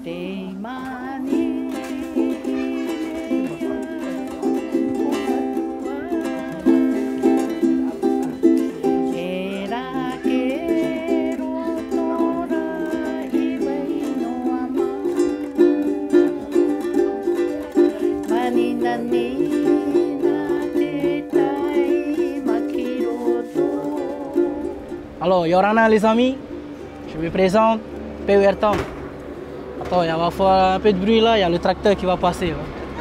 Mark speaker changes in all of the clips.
Speaker 1: Alors, Yorana les amis, je me présente, PER Town. Attends, il va y avoir un peu de bruit là, il y a le tracteur qui va passer.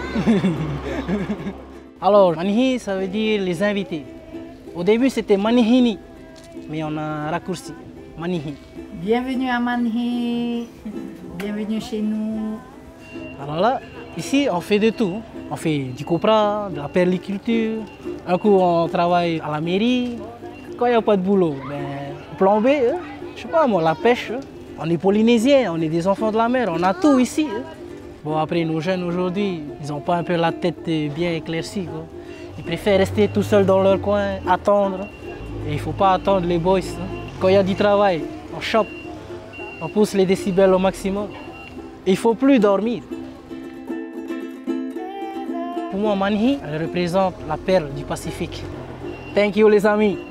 Speaker 1: Alors, Manihi, ça veut dire les invités. Au début, c'était Manihini, mais on a raccourci, Manihi.
Speaker 2: Bienvenue à Manihi, bienvenue chez nous.
Speaker 1: Alors là, ici, on fait de tout. On fait du copra, de la perliculture. Un coup, on travaille à la mairie. Quand il n'y a pas de boulot, ben, plomber, je sais pas moi, la pêche. On est polynésiens, on est des enfants de la mer, on a tout ici. Bon, après, nos jeunes aujourd'hui, ils n'ont pas un peu la tête bien éclaircie, quoi. Ils préfèrent rester tout seuls dans leur coin, attendre. Et il ne faut pas attendre les boys. Quand il y a du travail, on chope, on pousse les décibels au maximum. Il ne faut plus dormir. Pour moi, Manihi, elle représente la perle du Pacifique. Thank you les amis.